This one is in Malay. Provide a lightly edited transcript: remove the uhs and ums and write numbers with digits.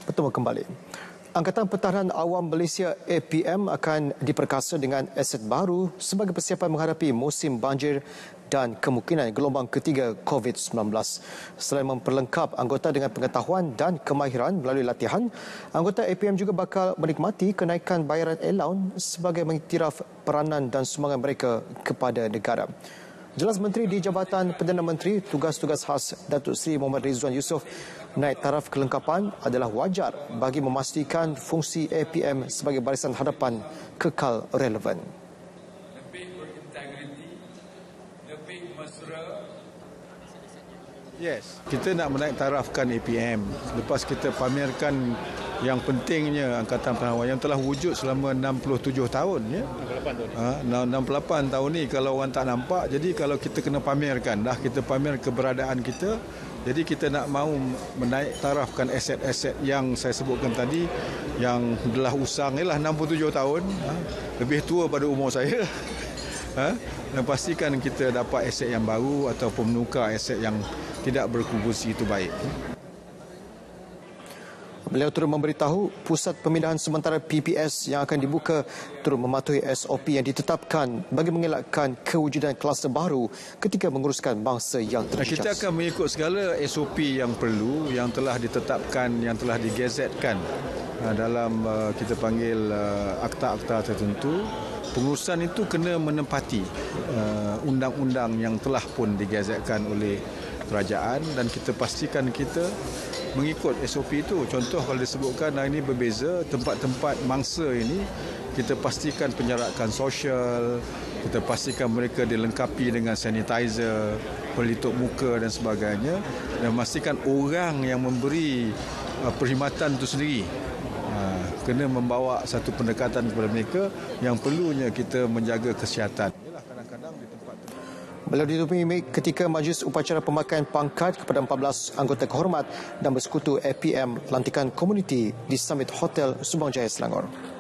Bertemu kembali. Angkatan Pertahanan Awam Malaysia APM akan diperkasa dengan aset baru sebagai persiapan menghadapi musim banjir dan kemungkinan gelombang ketiga COVID-19. Selain memperlengkap anggota dengan pengetahuan dan kemahiran melalui latihan, anggota APM juga bakal menikmati kenaikan bayaran allowance sebagai mengiktiraf peranan dan sumbangan mereka kepada negara. Jelas Menteri di Jabatan Perdana Menteri Tugas-Tugas Khas Datuk Seri Mohamad Rizwan Yusof, naik taraf kelengkapan adalah wajar bagi memastikan fungsi APM sebagai barisan hadapan kekal relevan. Lebih berintegriti, lebih mesra. Yes, kita nak menaik tarafkan APM. Lepas kita pamerkan yang pentingnya Angkatan Pertahanan yang telah wujud selama 67 tahun ya. 68 tahun ni kalau orang tak nampak. Jadi kalau kita kena pamerkan, dah kita pamer keberadaan kita. Jadi kita nak mahu menaik tarafkan aset-aset yang saya sebutkan tadi yang telah usang ialah 67 tahun, lebih tua pada umur saya. Dan pastikan kita dapat aset yang baru ataupun menukar aset yang tidak berkontribusi itu baik. Beliau turut memberitahu pusat pemindahan sementara PPS yang akan dibuka turut mematuhi SOP yang ditetapkan bagi mengelakkan kewujudan kluster baru ketika menguruskan bangsa yang terjejas. Kita akan mengikut segala SOP yang perlu, yang telah ditetapkan, yang telah digazetkan dalam kita panggil akta-akta tertentu. Pengurusan itu kena menempati undang-undang yang telah pun digazetkan oleh kerajaan dan kita pastikan kita mengikut SOP itu. Contoh kalau disebutkan ini berbeza, tempat-tempat mangsa ini kita pastikan penjarakan sosial, kita pastikan mereka dilengkapi dengan sanitizer, pelitup muka dan sebagainya, dan memastikan orang yang memberi perkhidmatan itu sendiri kena membawa satu pendekatan kepada mereka yang perlunya kita menjaga kesihatan. Beliau ditemui ketika majlis upacara pemakaian pangkat kepada 14 anggota kehormat dan bersekutu APM pelantikan komuniti di Summit Hotel Subang Jaya, Selangor.